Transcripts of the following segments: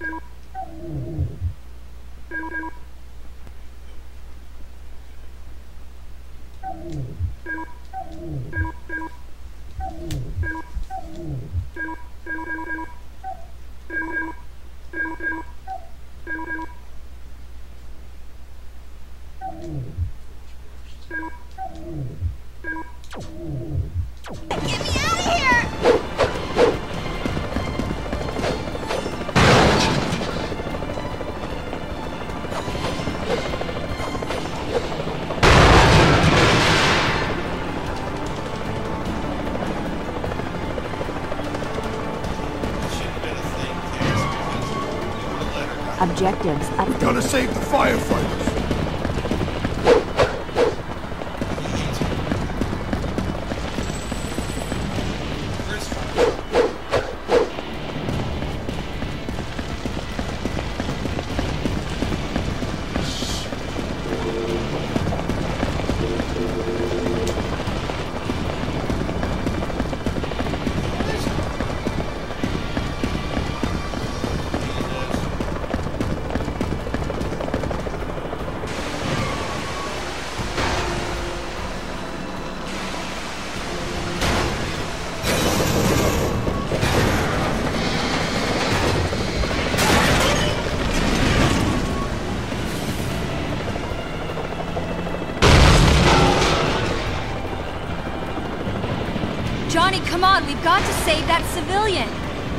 Objectives up. We gotta save the firefighters. Johnny, come on, we've got to save that civilian!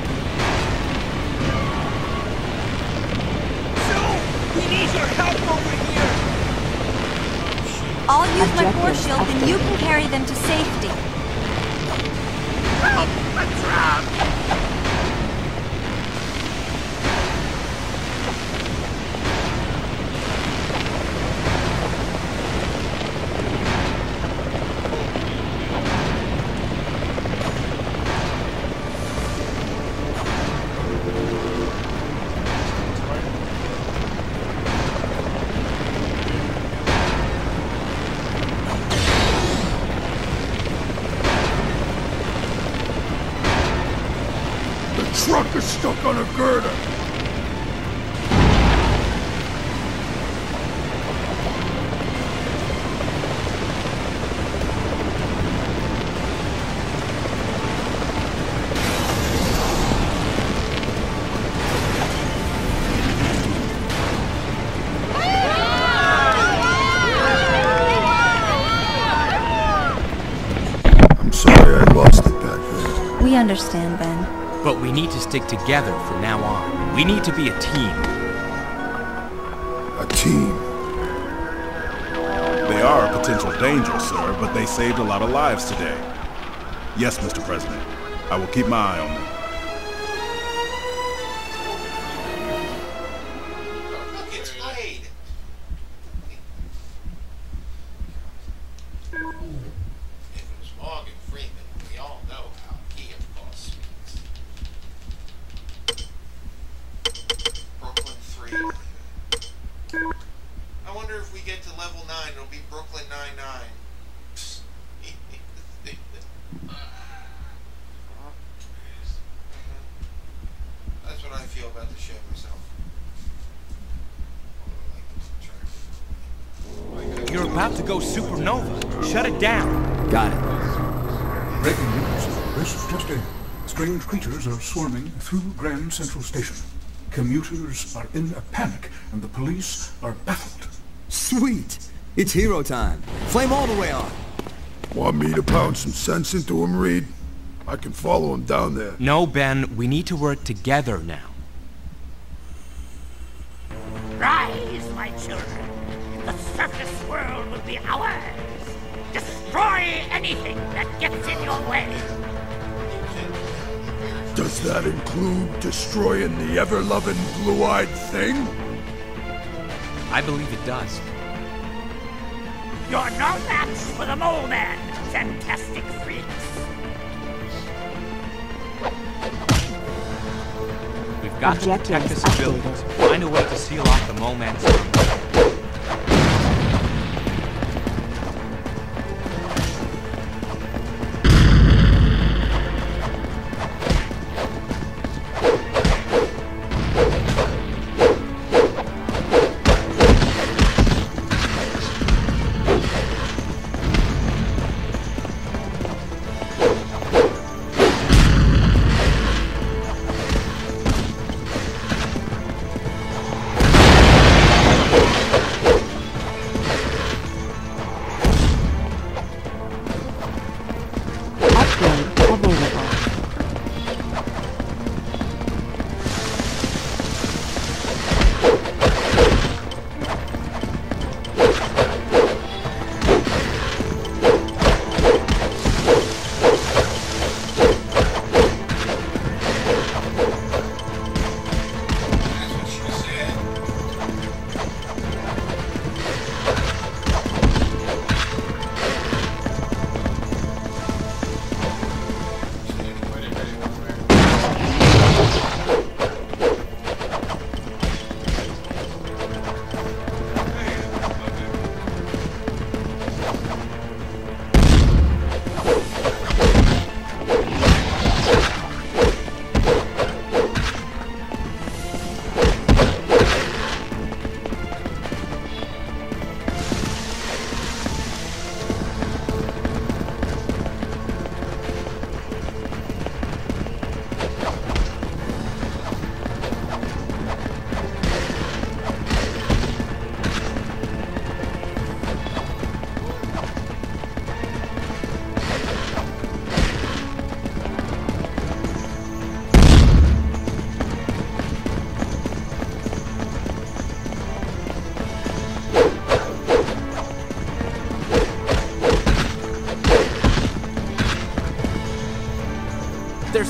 Sue! We need your help over here! I'll use my force shield, and you can carry them to safety. Help! I'm trapped! Truck is stuck on a girder. I'm sorry I lost it back there. We understand, Ben. But we need to stick together from now on. We need to be a team. A team? They are a potential danger, sir, but they saved a lot of lives today. Yes, Mr. President. I will keep my eye on them. Look, it's Wade! If it was Morgan Freeman, we all know how he, of course, speaks. Brooklyn 3. I wonder if we get to level 9, it'll be Brooklyn 99. That's what I feel about the show myself. You're about to go supernova. Shut it down. Got it. Breaking news. This is just in. Strange creatures are swarming through Grand Central Station. Commuters are in a panic, and the police are baffled. Sweet. It's hero time. Flame all the way on. Want me to pound some sense into him, Reed? I can follow him down there. No, Ben, we need to work together now. Rise, my children. The surface world will be ours. Destroy anything that gets in your way. Does that include destroying the ever-loving blue-eyed thing? I believe it does. You're no match for the Mole Man, fantastic freaks. We've got to protect the civilians. Find a way to seal off the Mole Man's tunnel.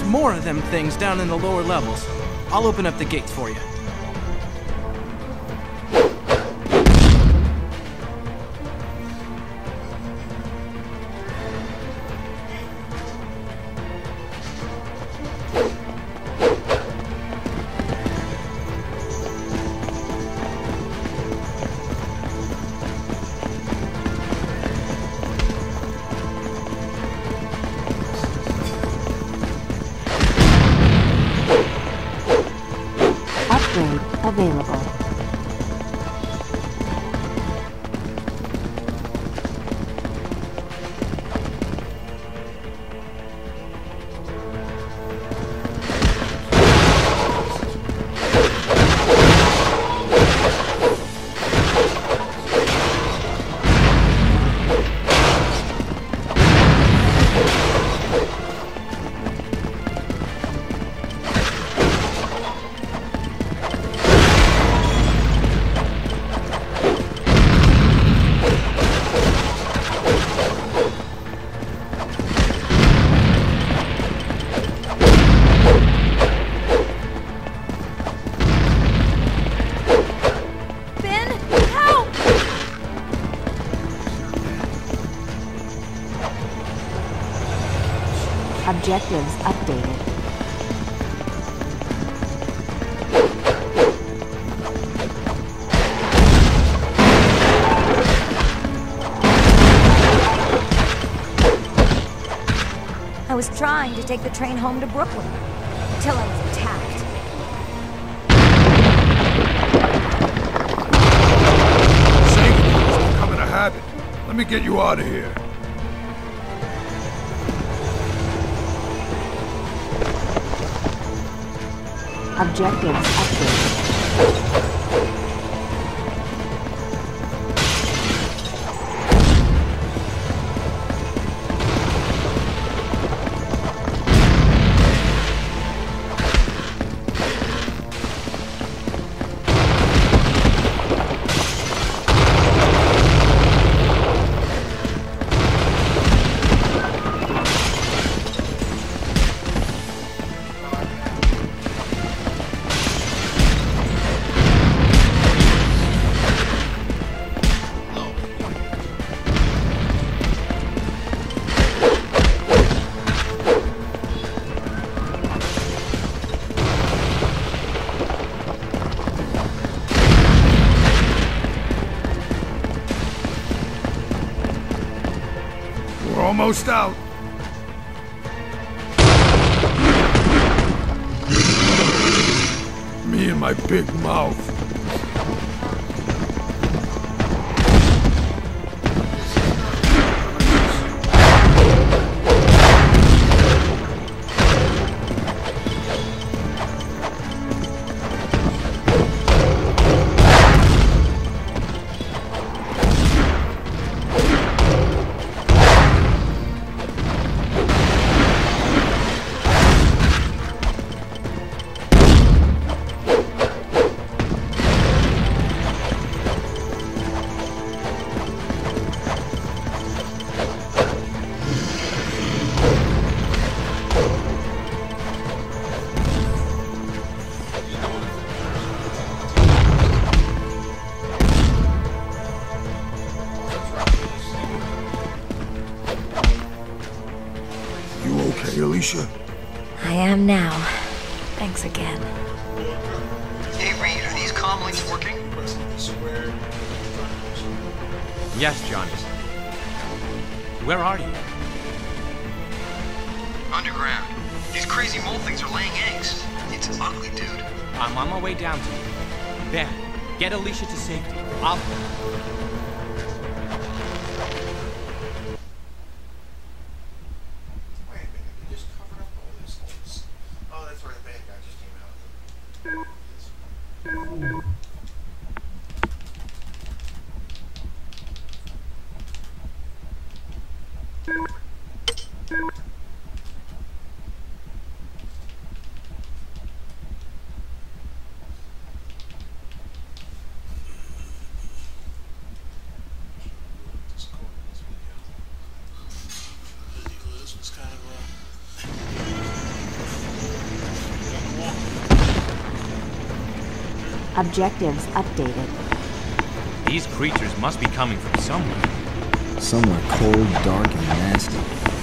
more of them things down in the lower levels. I'll open up the gates for you. Available. Objectives updated. I was trying to take the train home to Brooklyn, until I was attacked. Saving you is becoming a habit. Let me get you out of here. Objectives updated. Almost out. Me and my big mouth. Alicia? I am now. Thanks again. Hey Reed, are these comm links working? Yes, Johnny. Where are you? Underground. These crazy mole things are laying eggs. It's ugly, dude. I'm on my way down to you. Ben, get Alicia to safety. I'll... Objectives updated. These creatures must be coming from somewhere. Somewhere cold, dark, and nasty.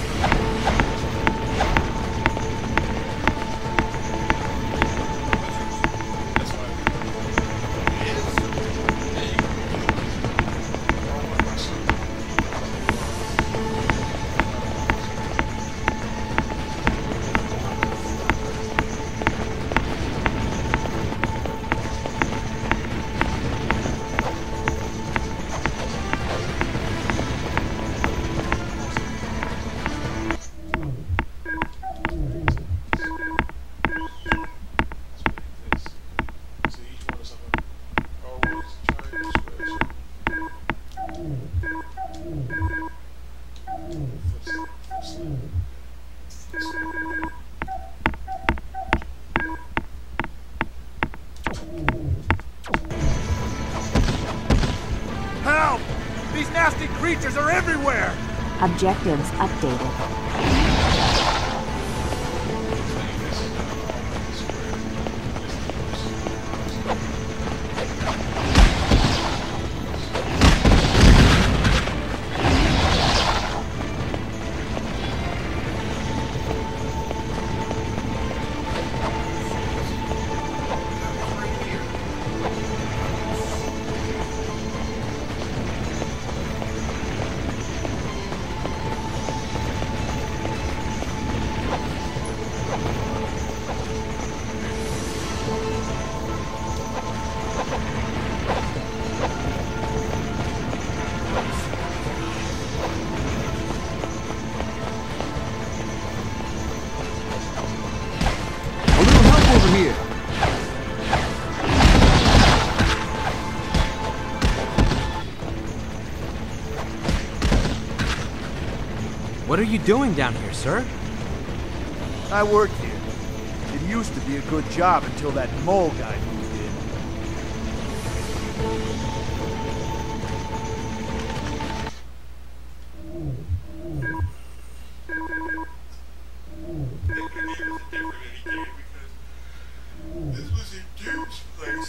Help! These nasty creatures are everywhere! Objectives updated. Over here. What are you doing down here, sir? I work here. It used to be a good job until that mole guy moved in. This was a dude's place.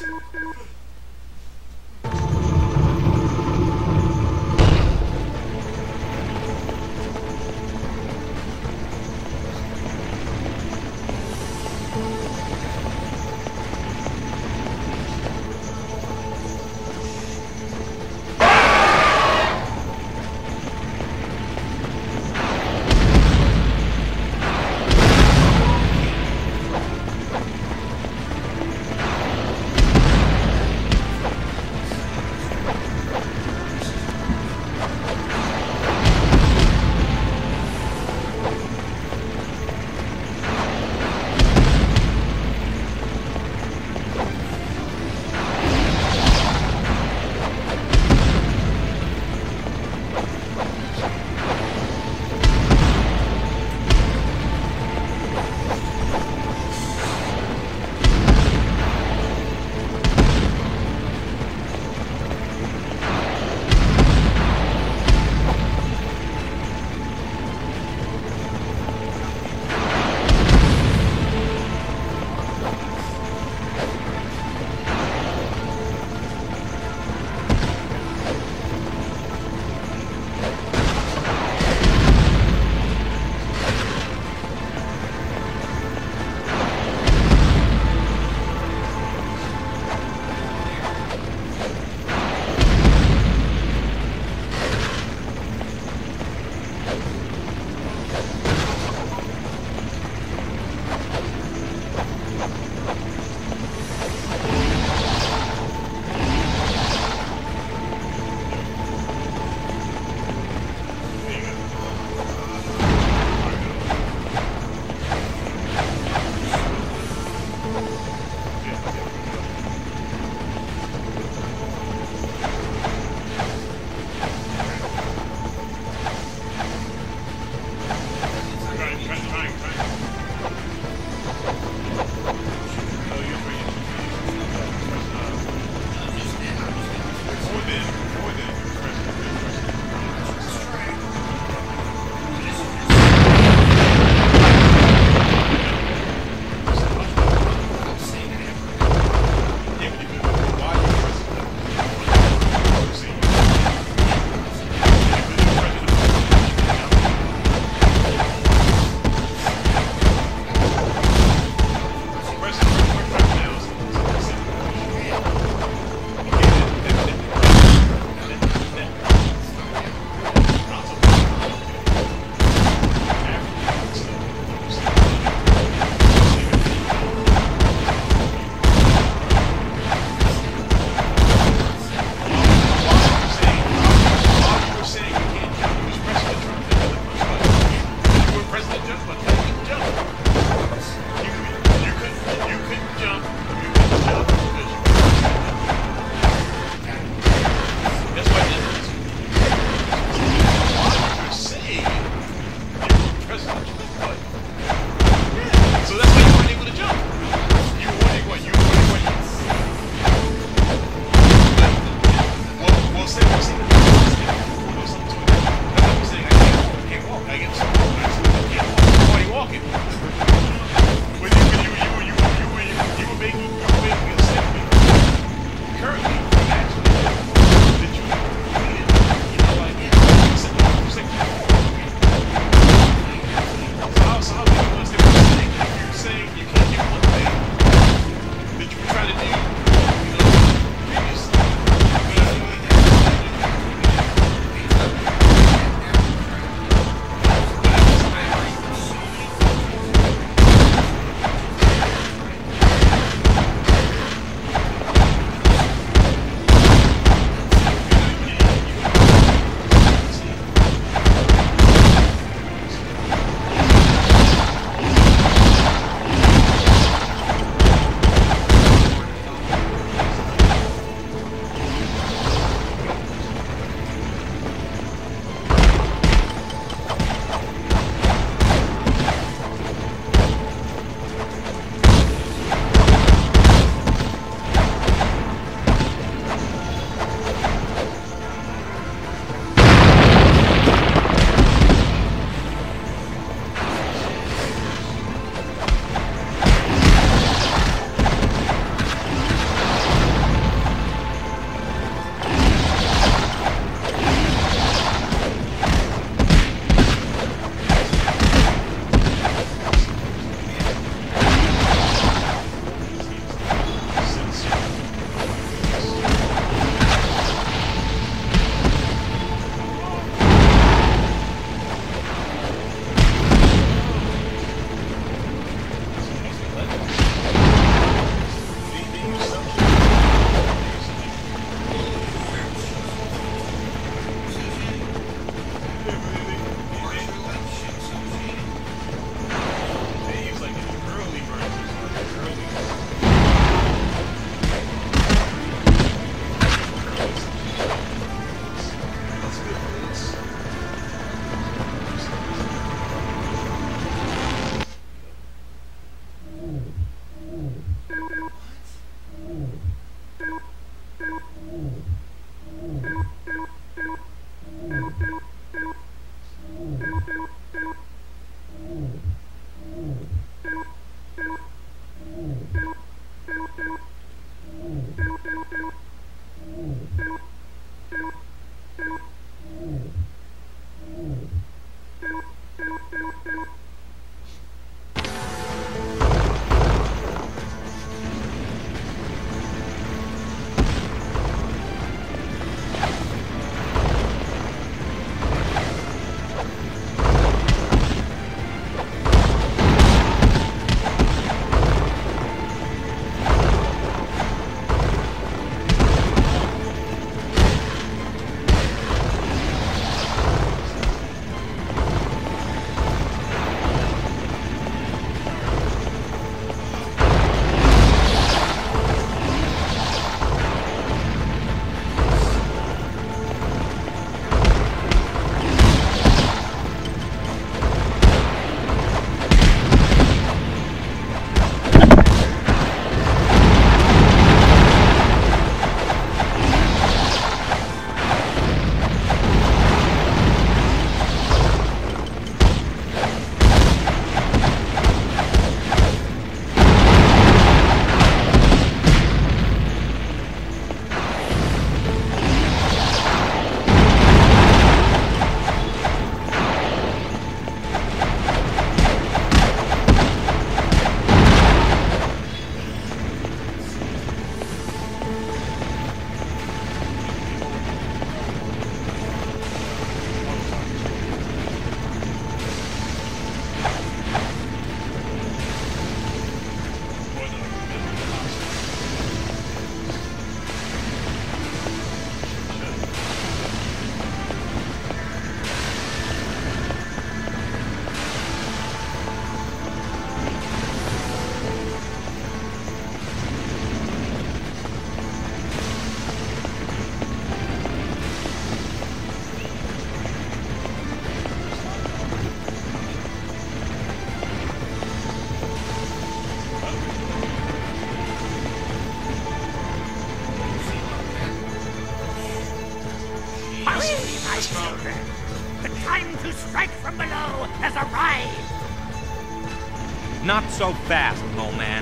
time to strike from below has arrived! Not so fast, Mole Man.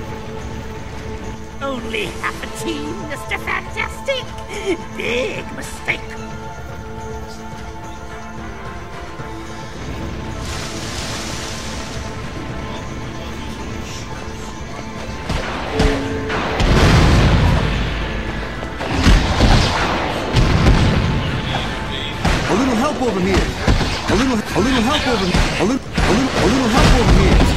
Only half a team, Mr. Fantastic! Big mistake! A little help over here. A little help over here. A little help over here.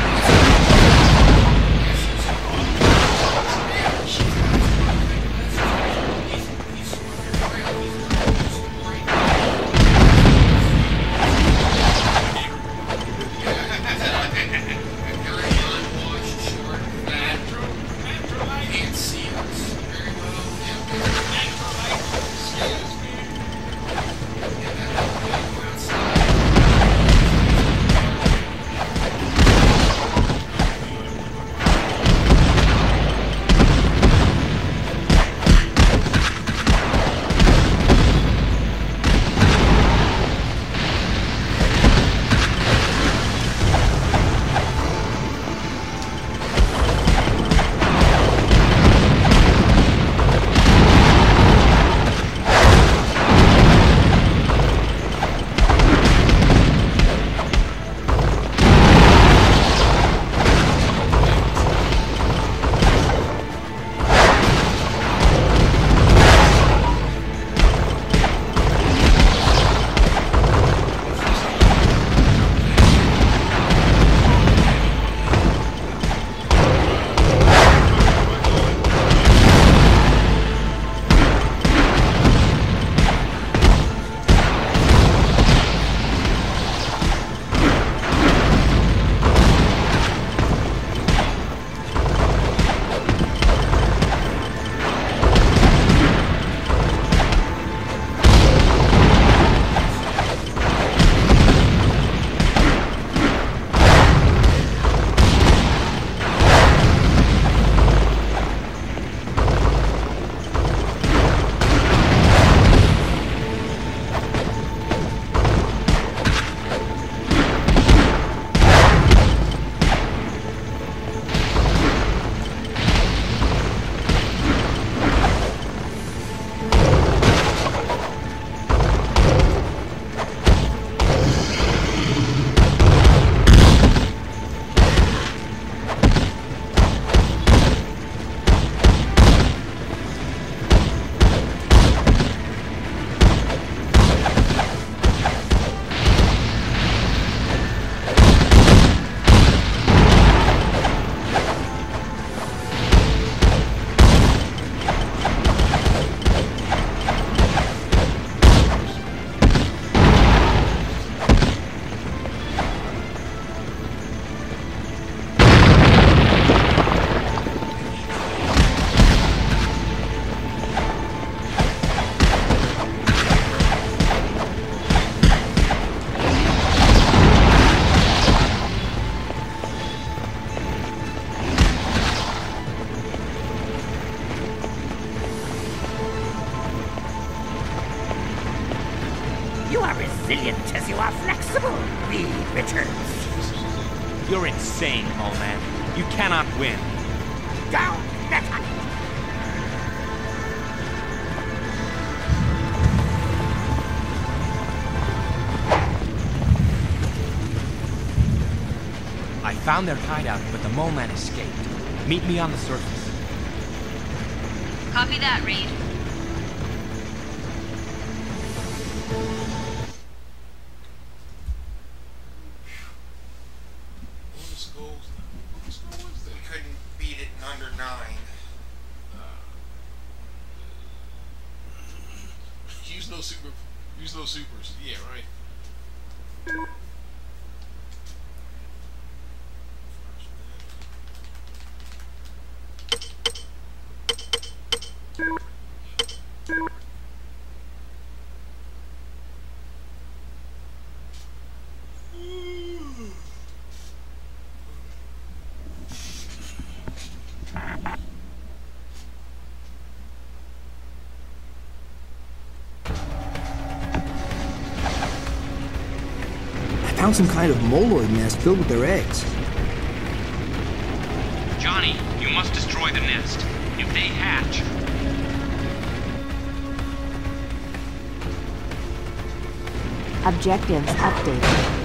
You are resilient as you are flexible, Reed Richards. You're insane, Mole Man. You cannot win. Down, Meta! I found their hideout, but the Mole Man escaped. Meet me on the surface. Copy that, Reed. Couldn't beat it in under 9. Use no supers. Yeah, right. found some kind of moloid nest filled with their eggs. Johnny, you must destroy the nest. If they hatch... Objectives updated.